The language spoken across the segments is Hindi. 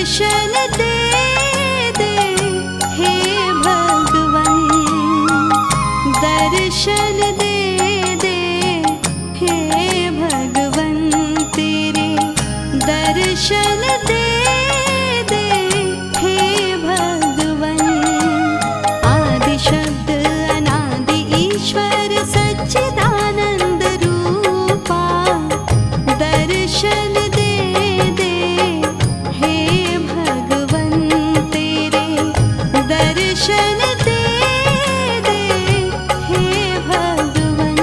दर्शन दे दे हे भगवन, दर्शन दे दे हे भगवन, तेरे दर्शन दे दे हे भगवन। आदि शब्द अनादि ईश्वर सच्चिदानंद रूपा, दर्शन दे दे हे भगवन, तेरे दर्शन दे दे हे भगवन,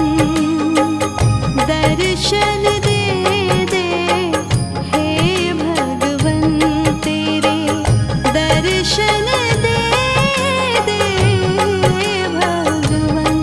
दर्शन दे दे हे भगवन, तेरे दर्शन दे दे हे भगवन।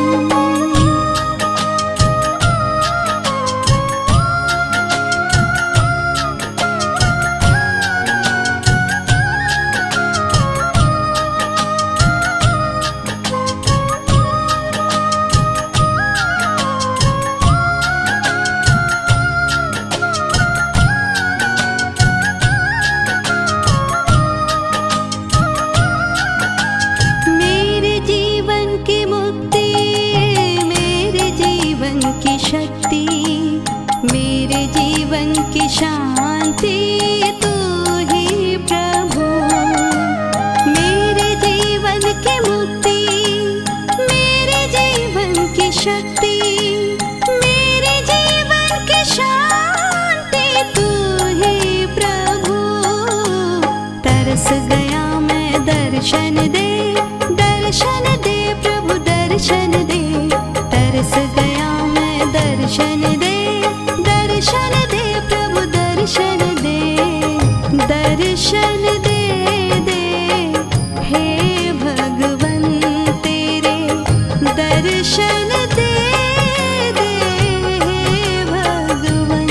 मेरे जीवन की मुक्ति, मेरे जीवन की शक्ति, मेरे जीवन की शांति तू ही प्रभु। मेरे जीवन की मुक्ति, मेरे जीवन की शक्ति, मेरे जीवन की शांति तू ही प्रभु। तरस गया मैं दर्शन दे, दर्शन दे प्रभु दर्शन दे। तरस गया मैं दर्शन दे, दर्शन दे प्रभु दर्शन दे। दर्शन दे दे हे भगवन, तेरे दर्शन दे दे हे भगवन,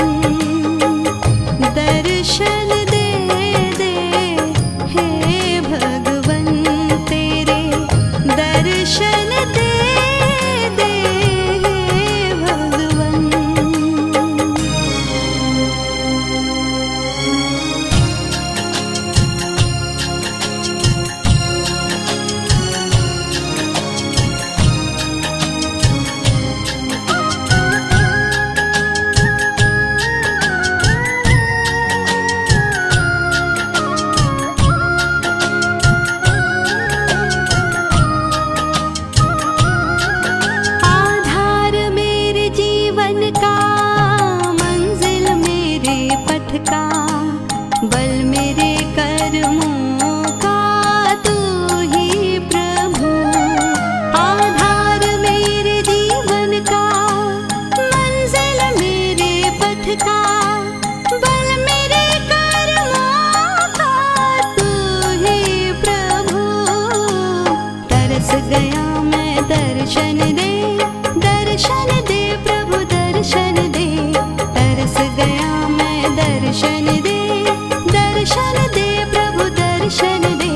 दर्शन दे दे हे भगवन, तेरे दर्शन दे दे हे भगवन। आधार मेरे जीवन का, मंजिल मेरे पथ का, बल मेरे कर्मों का तू ही प्रभु। आधार मेरे जीवन का, मंजिल मेरे पथ का, बल मेरे कर्मों का तू ही प्रभु। तरस गया मैं दर्शन दे, दर्शन दे प्रभु दर्शन दे। तरस गया मैं दर्शन दे, दर्शन दे प्रभु दर्शन दे।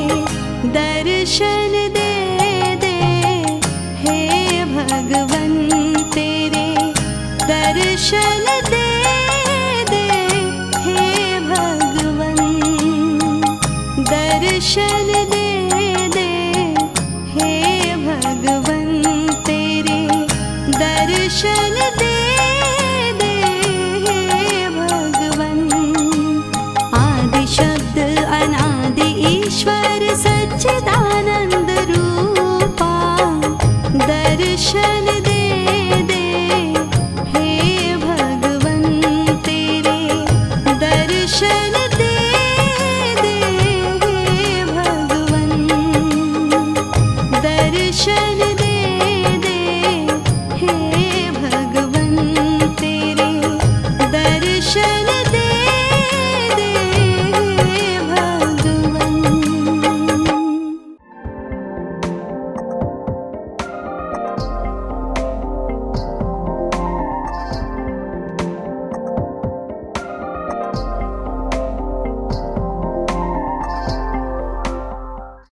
दर्शन दे दे हे भगवन, तेरे दर्शन दे दे हे भगवन, दर्शन